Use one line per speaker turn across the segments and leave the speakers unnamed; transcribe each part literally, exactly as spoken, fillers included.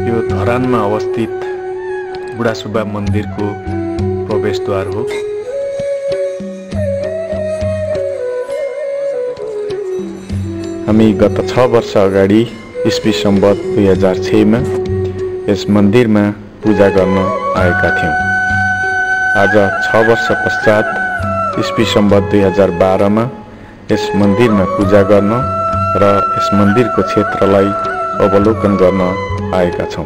यो धरानमा अवस्थित बुढा सुब्बा मन्दिरको प्रवेशद्वार हो। हामी गत छ वर्ष अगाडि इस्वी सम्वत दुई हजार छमा यस मन्दिरमा पूजा गर्न आएका थियौँ। आज छ वर्ष पश्चात इस्वी सम्वत दुई हजार बाह्रमा यस मन्दिरमा पूजा गर्न र यस मन्दिरको क्षेत्रलाई अवलोकन गर्न आएका छौँ।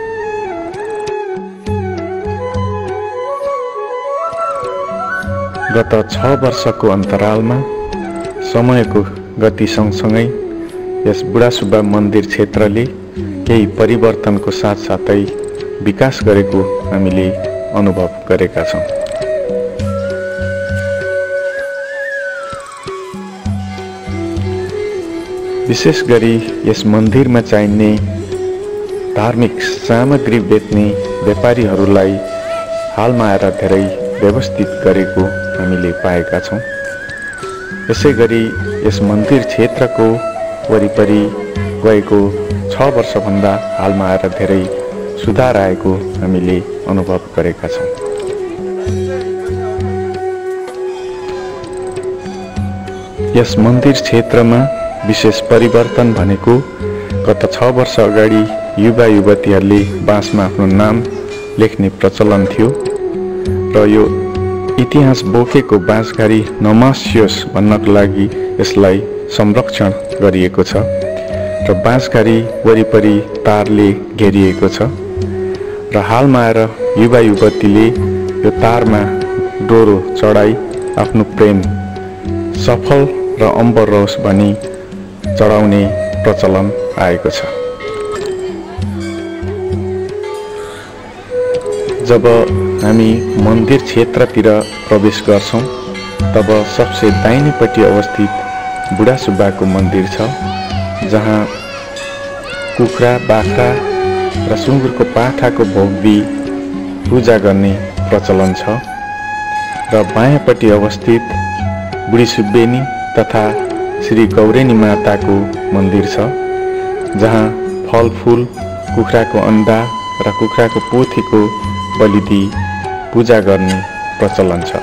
गत छ वर्षको अन्तरालमा समयको गति सँगसँगै यस बुढा सुब्बा मन्दिर क्षेत्रले केही परिवर्तनको साथसाथै विकास गरेको हामीले अनुभव गरेका छौँ। विशेष गरी यस मन्दिरमा चाहिने धार्मिक सामग्री बेच्ने व्यापारीहरूलाई हालमा आएर धेरै व्यवस्थित गरेको हामीले पाएका छौँ। यसै गरी यस मन्दिर क्षेत्रको वरिपरि गएको छ वर्षभन्दा हालमा आएर धेरै सुधार आएको हामीले अनुभव गरेका छौँ। यस मन्दिर क्षेत्रमा विशेष परिवर्तन भनेको गत छ वर्ष अगाडि युवा युवतीहरूले बाँसमा आफ्नो नाम लेख्ने प्रचलन थियो र यो इतिहास बोकेको बाँसघारी नमासियोस् भन्नको लागि यसलाई संरक्षण गरिएको छ र बाँसघारी वरिपरि तारले घेरिएको छ र हालमा आएर युवा युवतीले यो तारमा डोरो चढाई आफ्नो प्रेम सफल र अम्बर रहोस् भनी चढाउने प्रचलन आएको छ। जब हामी मन्दिर क्षेत्रतिर प्रवेश गर्छौं तब सबसे दाहिनेपट्टि अवस्थित बुढा सुब्बाको मन्दिर छ, जहाँ कुखुरा बाख्रा र सुँगुरको पाठाको भोग पूजा गर्ने प्रचलन छ र बायाँपट्टि अवस्थित बुढी सुब्बेनी तथा श्री गौरेनी माताको मन्दिर छ, जहाँ फलफूल कुखुराको अन्डा र कुखुराको पोथीको बलिदी पूजा गर्ने प्रचलन छ।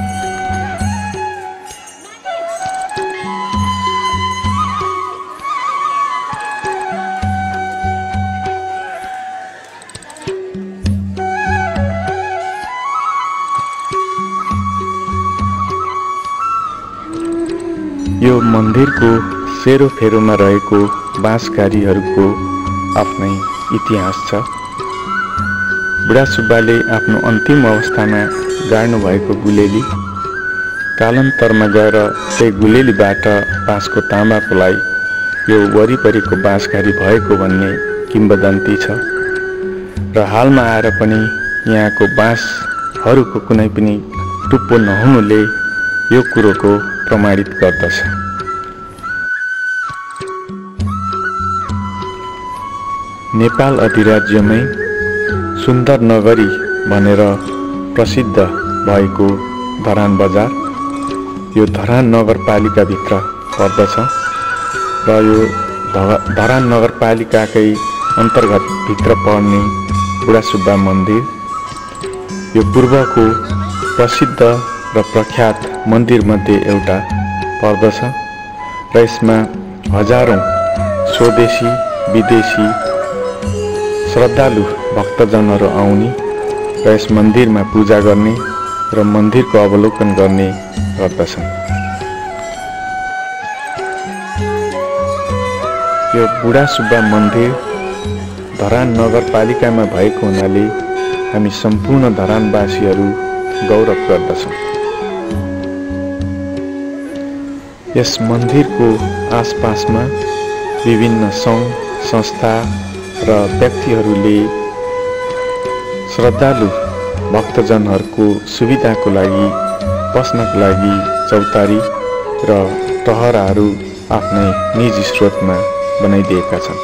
यो मन्दिरको सेरोफेरोमा रहेको बाँसघारीहरूको आफ्नै इतिहास छ। बुढा सुब्बाले आफ्नो अन्तिम अवस्थामा गाड्नु भएको गुलेली कालान्तरमा गएर त्यही गुलेलीबाट बाँसको तामाकोलाई यो वरिपरिको बाँसघारी भएको भन्ने किम्वदन्ती छ र हालमा आएर पनि यहाँको बाँसहरूको कुनै पनि टुप्पो नहुनुले यो कुरोको प्रमाणित गर्दछ। नेपाल अधिराज्यमै सुन्दर नगरी भनेर प्रसिद्ध भएको धरान बजार यो धरान नगरपालिकाभित्र पर्दछ र यो धरान नगरपालिकाकै अन्तर्गत भित्र पर्ने बुढा सुब्बा मन्दिर यो पूर्वको प्रसिद्ध र प्रख्यात मन्दिरमध्ये एउटा पर्दछ र यसमा हजारौं स्वदेशी विदेशी श्रद्धालु भक्तजनहरू आउने र यस मन्दिरमा पूजा गर्ने र मन्दिरको अवलोकन गर्ने गर्दछन्। यो बुढा सुब्बा मन्दिर धरान नगरपालिकामा भएको हुनाले हामी सम्पूर्ण धरानवासीहरू गौरव गर्दछौँ। यस मन्दिरको आसपासमा विभिन्न सङ्घ संस्था र व्यक्तिहरूले श्रद्धालु भक्तजनहरूको सुविधाको लागि बस्नको लागि चौतारी र टहराहरू आफ्नै निजी स्रोतमा बनाइदिएका छन्।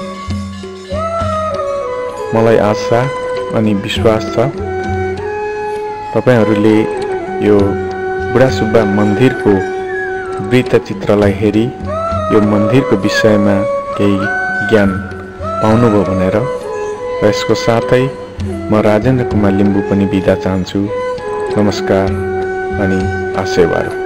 मलाई आशा अनि विश्वास छ तपाईहरूले यो बुढा सुब्बा मन्दिरको वृत्तचित्रलाई हेरी यो मन्दिरको विषयमा केही ज्ञान पाउनुभयो भनेर र यसको साथै म राजेन्द्र कुमार लिम्बू पनि बिदा चाहन्छु। नमस्कार अनि आशीर्वाद।